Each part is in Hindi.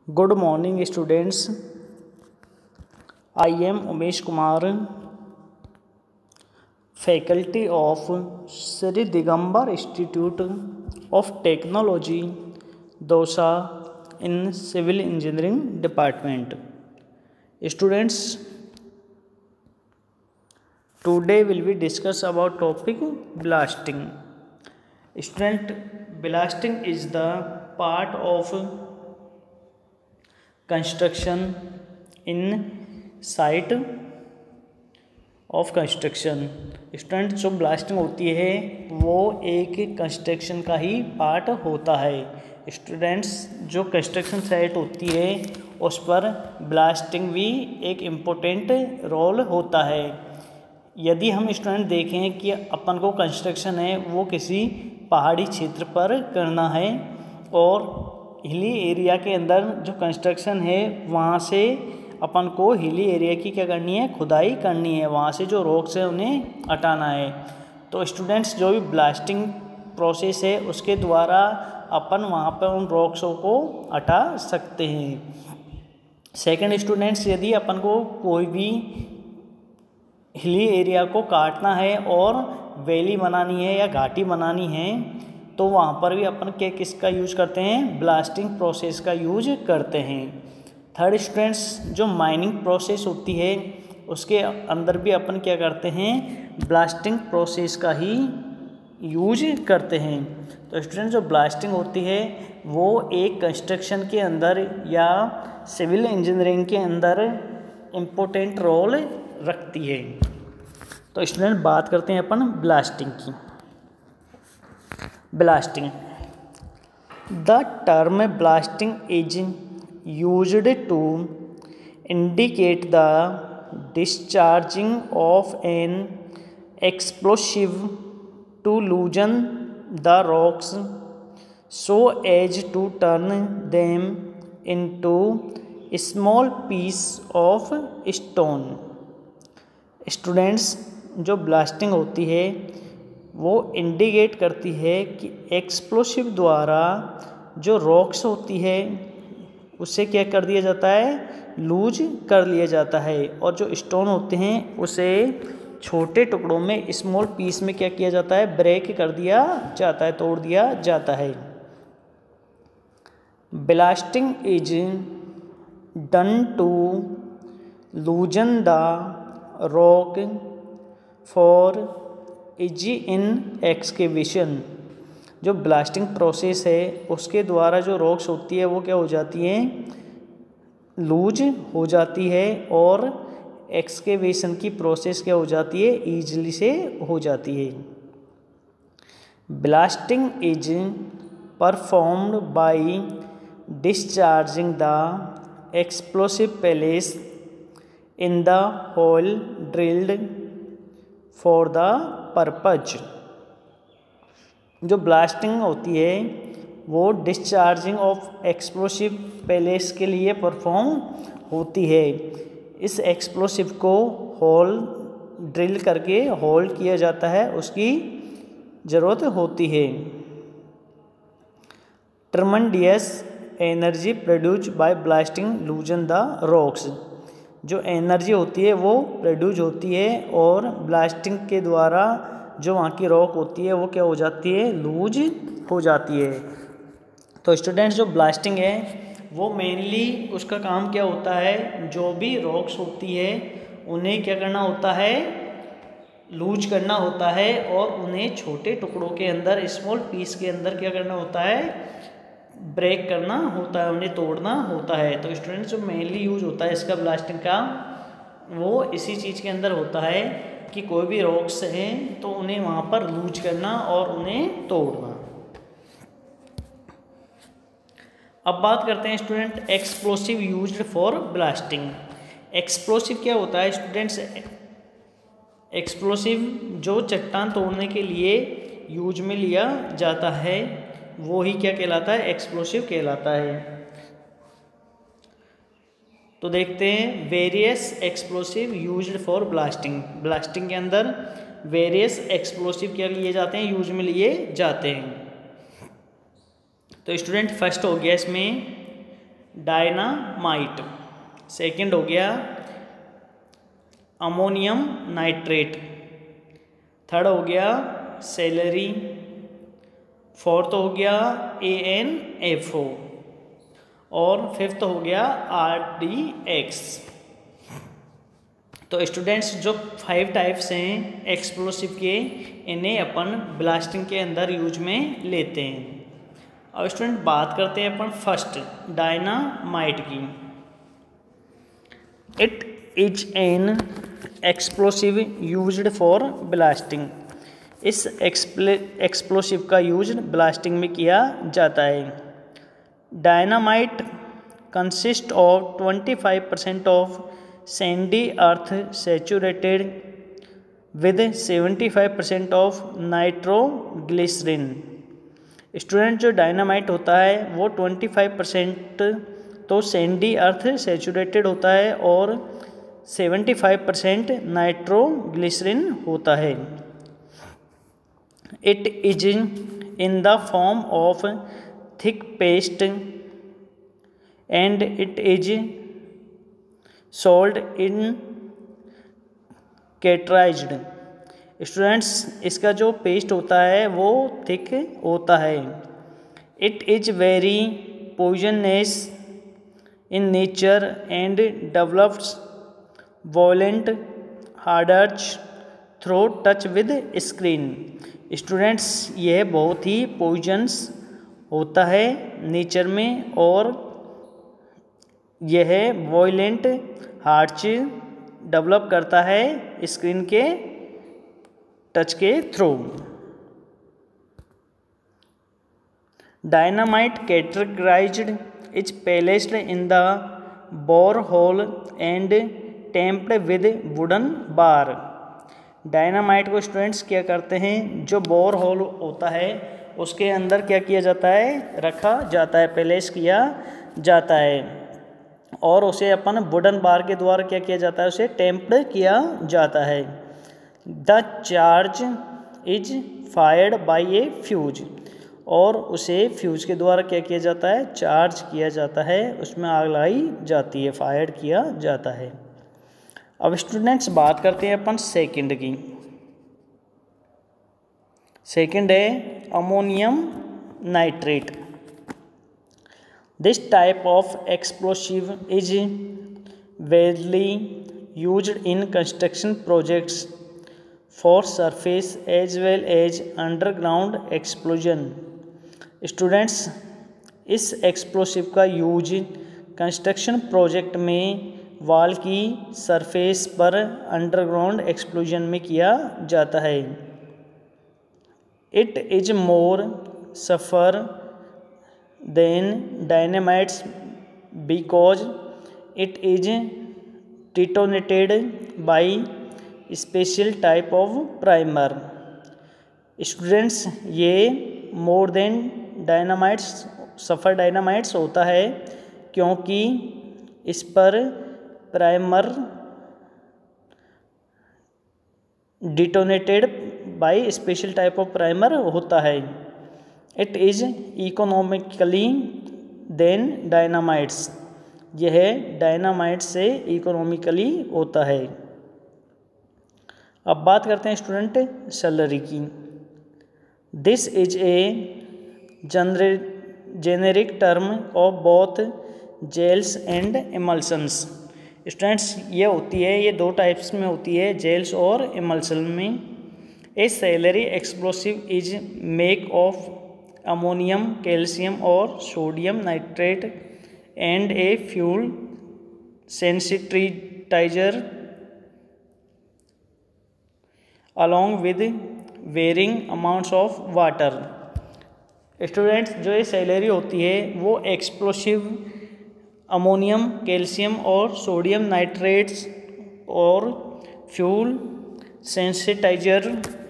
Good morning, students. I am Umesh Kumar, faculty of Sri Digambar Institute of Technology, Dosa in Civil Engineering Department. Students, today will be discuss about topic blasting. Student, blasting is the part of construction in site of construction. Student, जो ब्लास्टिंग होती है वो एक कंस्ट्रक्शन का ही पार्ट होता है। स्टूडेंट्स, जो कंस्ट्रक्शन साइट होती है उस पर ब्लास्टिंग भी एक इम्पोर्टेंट रोल होता है। यदि हम स्टूडेंट देखें कि अपन को कंस्ट्रक्शन है वो किसी पहाड़ी क्षेत्र पर करना है और हिली एरिया के अंदर जो कंस्ट्रक्शन है वहाँ से अपन को हिली एरिया की क्या करनी है, खुदाई करनी है, वहाँ से जो रॉक्स है उन्हें हटाना है। तो स्टूडेंट्स, जो भी ब्लास्टिंग प्रोसेस है उसके द्वारा अपन वहाँ पर उन रॉक्सों को हटा सकते हैं। सेकंड स्टूडेंट्स, यदि अपन को कोई भी हिली एरिया को काटना है और वैली बनानी है या घाटी बनानी है तो वहाँ पर भी अपन किसका यूज करते हैं, ब्लास्टिंग प्रोसेस का यूज करते हैं। थर्ड स्टूडेंट्स, जो माइनिंग प्रोसेस होती है उसके अंदर भी अपन क्या करते हैं, ब्लास्टिंग प्रोसेस का ही यूज करते हैं। तो स्टूडेंट्स, जो ब्लास्टिंग होती है वो एक कंस्ट्रक्शन के अंदर या सिविल इंजीनियरिंग के अंदर इम्पोर्टेंट रोल रखती है। तो स्टूडेंट, बात करते हैं अपन ब्लास्टिंग की। Blasting, the term blasting is used to indicate the discharging of an explosive to loosen the rocks so as to turn them into small piece of stone. Students, जो ब्लास्टिंग होती है वो इंडिकेट करती है कि एक्सप्लोसिव द्वारा जो रॉक्स होती है उससे क्या कर दिया जाता है, लूज कर लिया जाता है, और जो स्टोन होते हैं उसे छोटे टुकड़ों में, स्मॉल पीस में क्या किया जाता है, ब्रेक कर दिया जाता है, तोड़ दिया जाता है। Blasting is done to loosen the rock for easy in excavation. जो ब्लास्टिंग प्रोसेस है उसके द्वारा जो रॉक्स होती है वो क्या हो जाती हैं, लूज हो जाती है और एक्सकेवेशन की प्रोसेस क्या हो जाती है, ईजिली से हो जाती है। Blasting is performed by discharging the explosive placed in the hole drilled for the purpose. जो ब्लास्टिंग होती है वो डिस्चार्जिंग ऑफ एक्सप्लोसिव पेलेस के लिए परफॉर्म होती है। इस एक्सप्लोसिव को होल ड्रिल करके होल्ड किया जाता है, उसकी ज़रूरत होती है। Tremendous energy produce by blasting loosen the rocks. जो एनर्जी होती है वो प्रोड्यूस होती है और ब्लास्टिंग के द्वारा जो वहाँ की रॉक होती है वो क्या हो जाती है, लूज हो जाती है। तो स्टूडेंट्स, जो ब्लास्टिंग है वो मेनली उसका काम क्या होता है, जो भी रॉक्स होती है उन्हें क्या करना होता है, लूज करना होता है और उन्हें छोटे टुकड़ों के अंदर, स्मॉल पीस के अंदर क्या करना होता है, ब्रेक करना होता है, उन्हें तोड़ना होता है। तो स्टूडेंट्स, जो मेनली यूज होता है इसका ब्लास्टिंग का वो इसी चीज़ के अंदर होता है कि कोई भी रॉक्स हैं तो उन्हें वहाँ पर लूज करना और उन्हें तोड़ना। अब बात करते हैं student explosive used for blasting. Explosive क्या होता है स्टूडेंट्स, एक्सप्लोसिव जो चट्टान तोड़ने के लिए यूज में लिया जाता है वो ही क्या कहलाता है, एक्सप्लोसिव कहलाता है। तो देखते हैं various explosive used for blasting. Blasting के अंदर वेरियस एक्सप्लोसिव क्या लिए जाते हैं, यूज में लिए जाते हैं। तो स्टूडेंट, फर्स्ट हो गया इसमें डायनामाइट। सेकंड हो गया अमोनियम नाइट्रेट। थर्ड हो गया सेलेरी। फोर्थ हो गया ANFO और फिफ्थ हो गया RDX। तो स्टूडेंट्स जो 5 टाइप्स हैं एक्सप्लोसिव के, इन्हें अपन ब्लास्टिंग के अंदर यूज में लेते हैं। अब स्टूडेंट बात करते हैं अपन फर्स्ट डायनामाइट की। It is an explosive used for blasting. इस एक्सप्लोसिव का यूज ब्लास्टिंग में किया जाता है। Dynamite consist of 25% of sandy earth saturated with 75% of nitroglycerin. Student जो डायनामाइट होता है वो 25% तो सैंडी अर्थ सैचुरेटेड होता है और 75% नाइट्रोग्लिसरिन होता है। It is in the form of thick paste and it is sold in cartridges. Students इसका जो पेस्ट होता है वो थिक होता है। It is very poisonous in nature and develops violent headache through touch with screen. Students यह बहुत ही पॉइजनस होता है नेचर में और यह वॉयलेंट हार्च डेवलप करता है स्क्रीन के टच के through. Dynamite categorised is placed in the bore hole and tamped with wooden bar. Dynamite को स्टूडेंट्स क्या करते हैं, जो बोर होल होता है उसके अंदर क्या किया जाता है, रखा जाता है, प्लेस किया जाता है और उसे अपन वुडन बार के द्वारा क्या किया जाता है, उसे टेम्प्ड किया जाता है। The charge is fired by a fuse और उसे फ्यूज के द्वारा क्या किया जाता है, चार्ज किया जाता है, उसमें आग लगाई जाती है, फायर किया जाता है। अब स्टूडेंट्स बात करते हैं अपन सेकंड की। सेकंड है ammonium nitrate. This type of explosive is widely used in construction projects for surface as well as underground explosion. Students इस एक्सप्लोसिव का यूज कंस्ट्रक्शन प्रोजेक्ट में वॉल की सरफेस पर अंडरग्राउंड एक्सप्लोजन में किया जाता है। It is more safer than dynamites because it is detonated by special type of primer. Students ये more than dynamites safer dynamites होता है क्योंकि इस पर primer detonated by special type of primer होता है। It is economically than dynamites, यह डायनामाइट से इकोनॉमिकली होता है। अब बात करते हैं स्टूडेंट सेलेरी की। This is a generic term of both gels and emulsions. Students ये होती है, ये 2 टाइप्स में होती है, जेल्स और इमल्सन में। A slurry explosive is make of ammonium, calcium और sodium nitrate and a fuel sensitiser along with varying amounts of water। Students जो ये सेलेरी होती है वो एक्सप्लोसिव अमोनियम, कैल्शियम और सोडियम नाइट्रेट्स और fuel sensitiser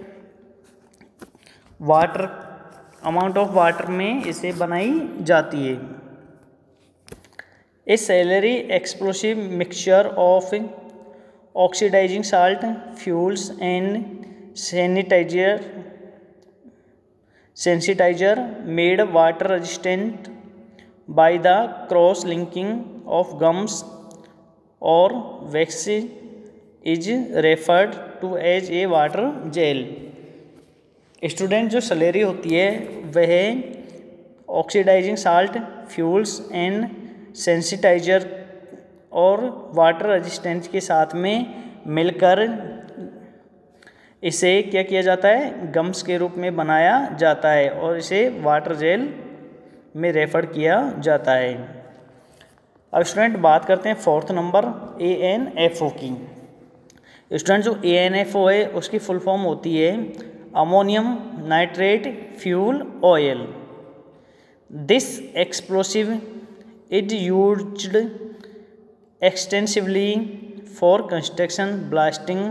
water amount of water में इसे बनाई जाती है। A slurry explosive mixture of oxidising salt, fuels and sensitiser made water resistant by the cross linking of gums or wax is referred to as a water gel। Student जो स्लरी होती है वह oxidising salt, fuels and sensitiser और वाटर रेजिस्टेंस के साथ में मिलकर इसे क्या किया जाता है, गम्स के रूप में बनाया जाता है और इसे वाटर जेल में रेफर किया जाता है। अब स्टूडेंट बात करते हैं फोर्थ नंबर ANFO की। स्टूडेंट जो ANFO है उसकी फुल फॉर्म होती है ammonium nitrate fuel oil. This explosive is used extensively for construction blasting.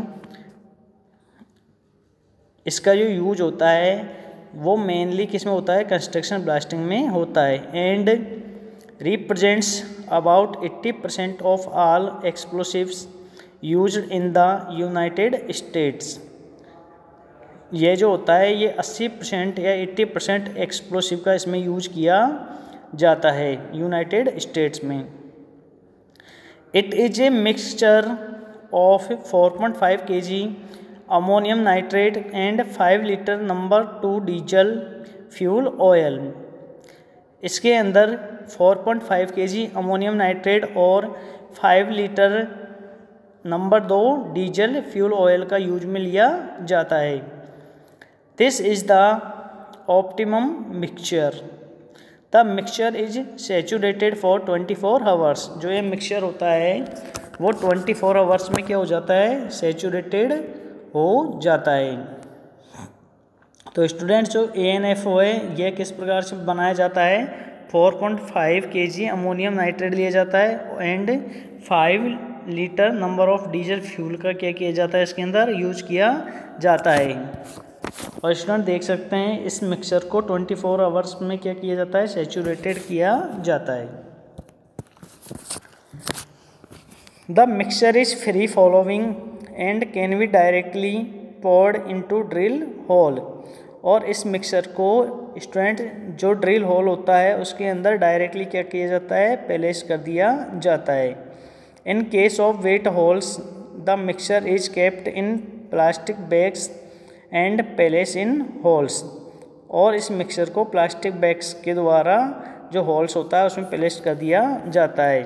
इसका जो यूज होता है वो मेनली किस में होता है, कंस्ट्रक्शन ब्लास्टिंग में होता है and represents about 80% of all explosives used in the United States. ये जो होता है ये 80% या 80% एक्सप्लोसिव का इसमें यूज किया जाता है यूनाइटेड स्टेट्स में। It is a mixture of 4.5 kg ammonium nitrate and 5 litre number 2 diesel fuel oil. इसके अंदर 4.5 kg अमोनियम नाइट्रेट और 5 litre number 2 diesel fuel oil का यूज में लिया जाता है। This is the optimum mixture. The mixture is saturated for 24 hours. जो ये मिक्सचर होता है वो 24 आवर्स में क्या हो जाता है, सैचुरेटेड हो जाता है। तो स्टूडेंट्स जो ANFO है यह किस प्रकार से बनाया जाता है, 4.5 kg अमोनियम नाइट्रेट लिया जाता है and 5 litre number of diesel fuel का क्या किया जाता है, इसके अंदर यूज किया जाता है। और स्टूडेंट देख सकते हैं इस मिक्सचर को 24 आवर्स में क्या किया जाता है, सैचुरेटेड किया जाता है। The mixture is free flowing and can be directly poured into drill hole. और इस मिक्सचर को स्टूडेंट जो ड्रिल होल होता है उसके अंदर डायरेक्टली क्या किया जाता है, प्लेस कर दिया जाता है। In case of wet holes the mixture is kept in plastic bags and place in holes. और इस मिक्सचर को प्लास्टिक बैग्स के द्वारा जो होल्स होता है उसमें प्लेस कर दिया जाता है।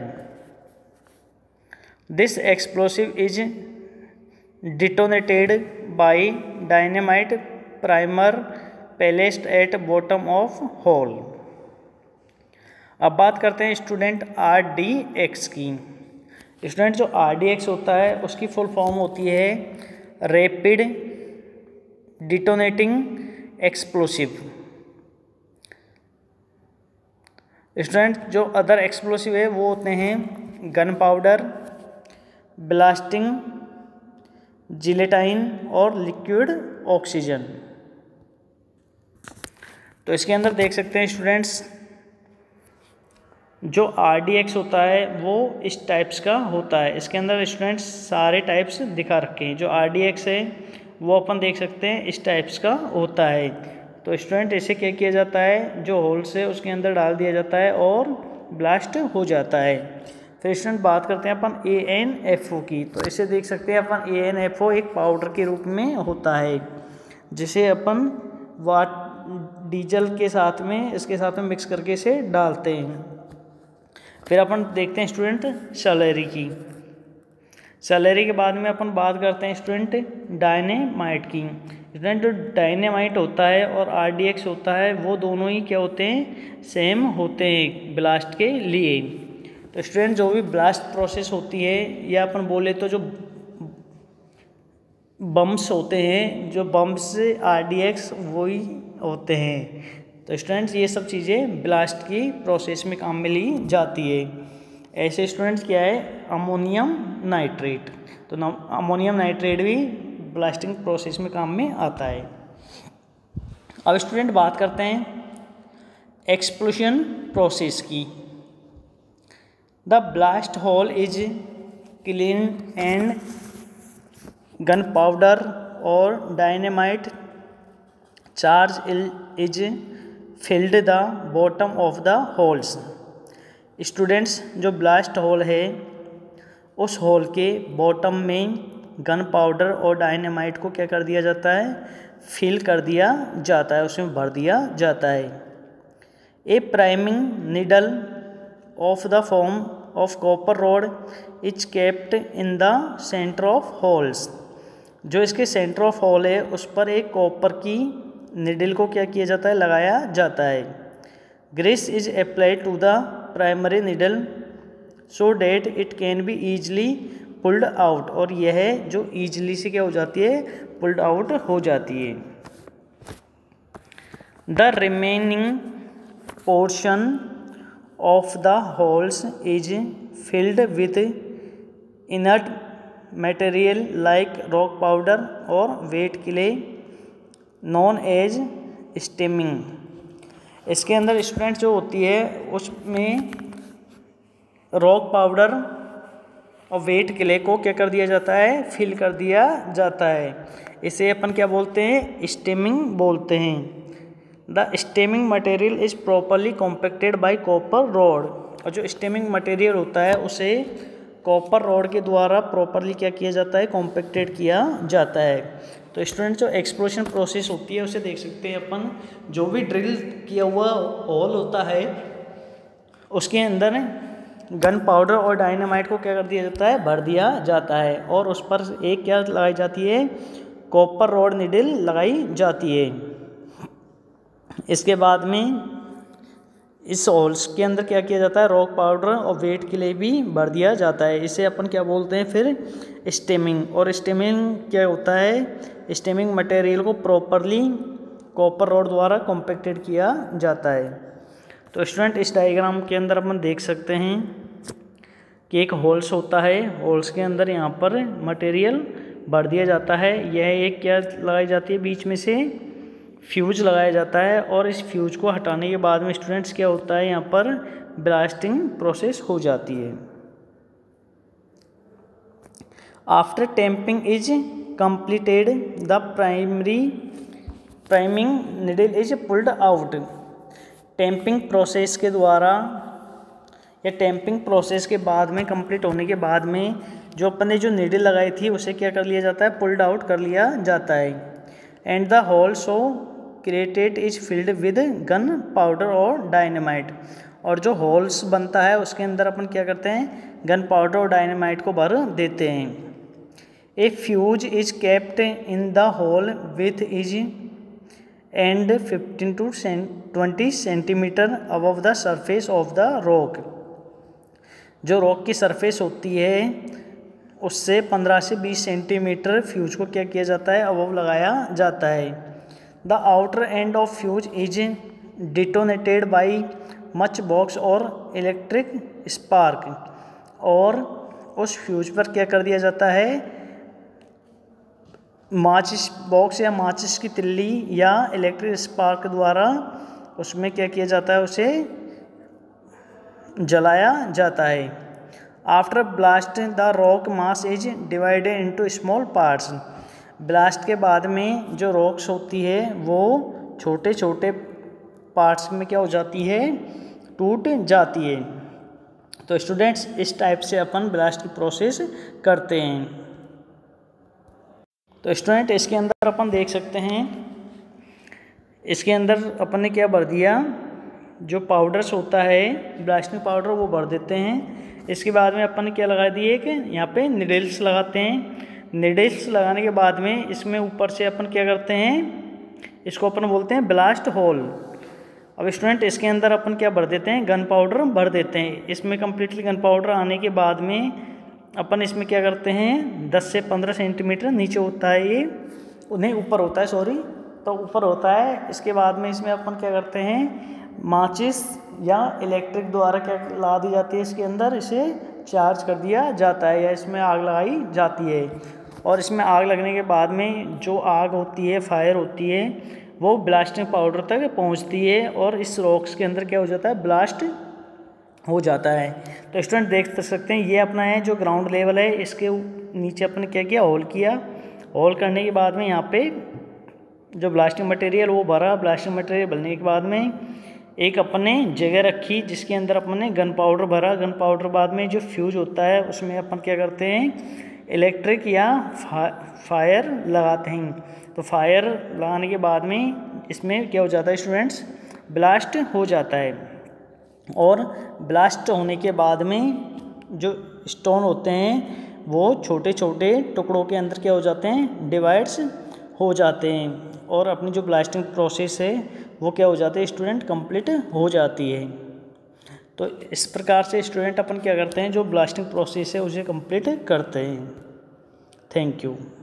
This explosive is detonated by dynamite primer placed at bottom of hole. अब बात करते हैं स्टूडेंट RDX की। स्टूडेंट जो RDX होता है उसकी फुल फॉर्म होती है रैपिड डिटोनेटिंग एक्सप्लोसिव। स्टूडेंट जो अदर एक्सप्लोसिव है वो होते हैं गन पाउडर, ब्लास्टिंग जिलेटाइन और लिक्विड ऑक्सीजन। तो इसके अंदर देख सकते हैं स्टूडेंट्स जो RDX होता है वो इस टाइप्स का होता है। इसके अंदर स्टूडेंट्स सारे टाइप्स दिखा रखे हैं। जो RDX है वो अपन देख सकते हैं इस टाइप्स का होता है। तो स्टूडेंट इसे क्या किया जाता है, जो होल्स है उसके अंदर डाल दिया जाता है और ब्लास्ट हो जाता है। फिर स्टूडेंट बात करते हैं अपन ANFO की। तो इसे देख सकते हैं अपन ANFO एक पाउडर के रूप में होता है जिसे अपन डीजल के साथ में इसके साथ में मिक्स करके इसे डालते हैं। फिर अपन देखते हैं स्टूडेंट स्लरी की। स्लरी के बाद में अपन बात करते हैं स्टूडेंट डायनेमाइट की। स्टूडेंट जो डायनेमाइट होता है और RDX होता है वो दोनों ही क्या होते हैं, सेम होते हैं ब्लास्ट के लिए। तो स्टूडेंट जो भी ब्लास्ट प्रोसेस होती है या अपन बोले तो जो बम्स होते हैं, जो बम्स RDX वही होते हैं। तो स्टूडेंट्स ये सब चीज़ें ब्लास्ट की प्रोसेस में काम में ली जाती है। ऐसे स्टूडेंट्स क्या है, अमोनियम नाइट्रेट। तो अमोनियम नाइट्रेट भी ब्लास्टिंग प्रोसेस में काम में आता है। अब स्टूडेंट बात करते हैं एक्सप्लोजन प्रोसेस की। The blast hole is clean and gun powder और dynamite charge is filled the bottom of the holes students जो ब्लास्ट होल है उस होल के बॉटम में गन पाउडर और डायनामाइट को क्या कर दिया जाता है, फिल कर दिया जाता है, उसमें भर दिया जाता है। A priming needle of the form of copper rod is kept in the centre of holes. जो इसके सेंटर ऑफ होल है उस पर एक कॉपर की निडल को क्या किया जाता है, लगाया जाता है। Grease is applied to the primary needle so that it can be easily pulled out, और यह जो ईजली से क्या हो जाती है, पुल्ड आउट हो जाती है। The remaining portion of the holes is filled with inert material like rock powder और wet clay known as stemming. इसके अंदर स्टूडेंट जो होती है उसमें रॉक पाउडर और वेट क्ले को क्या कर दिया जाता है, फिल कर दिया जाता है। इसे अपन क्या बोलते हैं, स्टेमिंग बोलते हैं। The stemming material is properly compacted by copper rod, और जो स्टेमिंग मटेरियल होता है उसे कॉपर रॉड के द्वारा प्रॉपरली क्या किया जाता है, कॉम्पैक्टेड किया जाता है। तो स्टूडेंट जो एक्सप्लोशन प्रोसेस होती है उसे देख सकते हैं अपन, जो भी ड्रिल किया हुआ होल होता है उसके अंदर गन पाउडर और डायनामाइट को क्या कर दिया जाता है, भर दिया जाता है, और उस पर एक क्या लगाई जाती है, कॉपर रॉड निडल लगाई जाती है। इसके बाद में इस होल्स के अंदर क्या किया जाता है, रॉक पाउडर और वेट के लिए भी भर दिया जाता है। इसे अपन क्या बोलते हैं फिर, स्टेमिंग। और स्टेमिंग क्या होता है, स्टेमिंग मटेरियल को प्रॉपरली कॉपर रॉड द्वारा कॉम्पैक्टेड किया जाता है। तो स्टूडेंट इस डायग्राम के अंदर अपन देख सकते हैं कि एक होल्स होता है, होल्स के अंदर यहाँ पर मटेरियल भर दिया जाता है। यह एक क्या लगाई जाती है, बीच में से फ्यूज लगाया जाता है, और इस फ्यूज को हटाने के बाद में स्टूडेंट्स क्या होता है, यहाँ पर ब्लास्टिंग प्रोसेस हो जाती है। After tamping is completed the priming needle is pulled out. Tamping process के द्वारा या टैंपिंग प्रोसेस के बाद में कंप्लीट होने के बाद में जो अपन ने जो निडल लगाई थी उसे क्या कर लिया जाता है, पुल्ड आउट कर लिया जाता है। And the hole so created is filled with gun powder और डायनामाइट। और जो होल्स बनता है उसके अंदर अपन क्या करते हैं, गन पाउडर और डायनामाइट को भर देते हैं। A fuse is kept in the hole with its end 15 to 20 centimetre above the surface of the rock. जो रॉक की सरफेस होती है उससे 15 से 20 सेंटीमीटर फ्यूज को क्या किया जाता है, अबव लगाया जाता है। The outer end of fuse is detonated by match box और इलेक्ट्रिक स्पार्क, और उस फ्यूज पर क्या कर दिया जाता है, माचिस बॉक्स या माचिस की तिल्ली या इलेक्ट्रिक स्पार्क द्वारा उसमें क्या किया जाता है, उसे जलाया जाता है। After blast the rock mass is divided into small parts. Blast के बाद में जो रॉक्स होती है वो छोटे छोटे पार्ट्स में क्या हो जाती है, टूट जाती है। तो स्टूडेंट्स इस टाइप से अपन ब्लास्ट की प्रोसेस करते हैं। तो स्टूडेंट इसके अंदर अपन देख सकते हैं, इसके अंदर अपन ने क्या भर दिया, जो पाउडर्स होता है ब्लास्टिंग पाउडर वो भर देते हैं। इसके बाद में अपन ने क्या लगा दिए कि यहाँ पे निडल्स लगाते हैं। निडल्स लगाने के बाद में इसमें ऊपर से अपन क्या करते हैं, इसको अपन बोलते हैं ब्लास्ट होल। अब स्टूडेंट इसके अंदर अपन क्या भर देते हैं, गन पाउडर भर देते हैं। इसमें कम्प्लीटली गन पाउडर आने के बाद में अपन इसमें क्या करते हैं, 10 से 15 सेंटीमीटर नीचे होता है ये, नहीं ऊपर होता है, सॉरी, तो ऊपर होता है। इसके बाद में इसमें अपन क्या करते हैं, माचिस या इलेक्ट्रिक द्वारा क्या ला दी जाती है इसके अंदर, इसे चार्ज कर दिया जाता है या इसमें आग लगाई जाती है। और इसमें आग लगने के बाद में जो आग होती है, फायर होती है, वो ब्लास्टिंग पाउडर तक पहुंचती है और इस रॉक्स के अंदर क्या हो जाता है, ब्लास्ट हो जाता है। तो स्टूडेंट देख सकते हैं ये अपना है जो ग्राउंड लेवल है, इसके नीचे अपन ने क्या किया, होल किया। होल करने के बाद में यहाँ पे जो ब्लास्टिंग मटेरियल वो भरा। ब्लास्टिंग मटेरियल भरने के बाद में एक अपने जगह रखी जिसके अंदर अपने गन पाउडर भरा। गन पाउडर बाद में जो फ्यूज होता है उसमें अपन क्या करते हैं, इलेक्ट्रिक या फायर लगाते हैं। तो फायर लगाने के बाद में इसमें क्या हो जाता है स्टूडेंट्स, ब्लास्ट हो जाता है। और ब्लास्ट होने के बाद में जो स्टोन होते हैं वो छोटे छोटे टुकड़ों के अंदर क्या हो जाते हैं, डिवाइड्स हो जाते हैं। और अपनी जो ब्लास्टिंग प्रोसेस है वो क्या हो जाती है स्टूडेंट, कंप्लीट हो जाती है। तो इस प्रकार से स्टूडेंट अपन क्या करते हैं, जो ब्लास्टिंग प्रोसेस है उसे कंप्लीट करते हैं। Thank you.